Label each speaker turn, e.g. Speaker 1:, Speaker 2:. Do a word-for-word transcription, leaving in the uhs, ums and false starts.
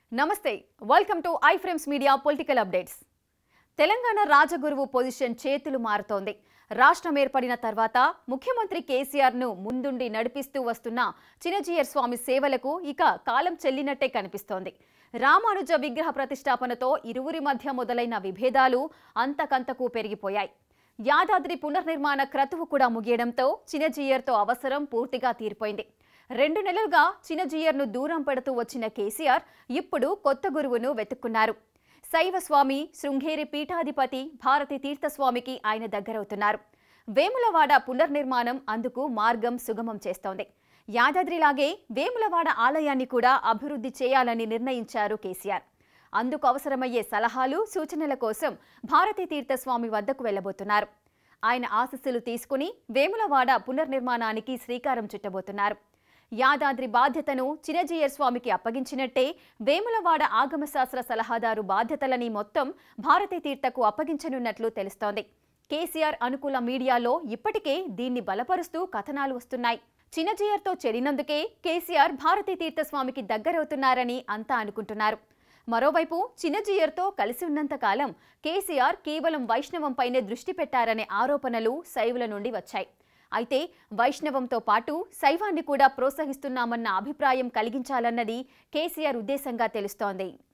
Speaker 1: నమస్తే welcome to iFrames media political updates. Telangana రాజగురువు position చేతులు మారుతోంది. రాష్ట్రం ఏర్పడిన తర్వాత ముఖ్యమంత్రి కేసీఆర్ ను ముందుండి నడిపిస్తూ వస్తున్న చినజీయర్ స్వామి సేవలకు ఇక కాలం చెల్లినట్టే కనిపిస్తోంది. రామానుజ విగ్రహ ప్రతిష్టాపనతో ఇరువురి మధ్య మొదలైన విభేదాలు అంతకంతకు పెరిగిపోయాయి. యాదాద్రి పునర్నిర్మాణ క్రతువు కూడా ముగియడంతో చినజీయర్తో అవసరం పూర్తిగా తీరిపోయింది. రెండు నెలలుగా చినజీయర్ను దూరం పెడుతూ వచ్చిన కేసీఆర్ ఇప్పుడు కొత్త గురువును వెతుక్కున్నారు. శైవస్వామి శృంగేరి పీఠాధిపతి భారతి తీర్థస్వామికి ఆయన దగ్గరవుతున్నారు. వేములవాడ పునర్నిర్మాణం అందుకు మార్గం సుగమం చేస్తోంది. యాదాద్రిలాగే వేములవాడ ఆలయాన్ని కూడా అభివృద్ధి చేయాలని నిర్ణయించారు కేసీఆర్. అందుకు అవసరమయ్యే సలహాలు సూచనల కోసం భారతి తీర్థస్వామి వద్దకు వెళ్లబోతున్నారు. ఆయన ఆశీస్సులు తీసుకుని వేములవాడ పునర్నిర్మాణానికి శ్రీకారం చుట్టబోతున్నారు. యాదాద్రి బాధ్యతను చినజీయర్ స్వామికి అప్పగించినట్టే వేములవాడ ఆగమశాస్త్ర సలహాదారు బాధ్యతలని మొత్తం భారతీ తీర్థకు అప్పగించనున్నట్లు తెలుస్తోంది. కేసీఆర్ అనుకూల మీడియాలో ఇప్పటికే దీన్ని బలపరుస్తూ కథనాలు వస్తున్నాయి. చినజీయర్తో చెడినందుకే కేసీఆర్ భారతీ తీర్థస్వామికి దగ్గరవుతున్నారని అంతా అనుకుంటున్నారు. మరోవైపు చినజీయర్తో కలిసి ఉన్నంతకాలం కేసీఆర్ కేవలం వైష్ణవంపైనే దృష్టి పెట్టారనే ఆరోపణలు శైవుల నుండి వచ్చాయి. అయితే వైష్ణవంతో పాటు శైవాన్ని కూడా ప్రోత్సహిస్తున్నామన్న అభిప్రాయం కలిగించాలన్నది కేసీఆర్ ఉద్దేశంగా తెలుస్తోంది.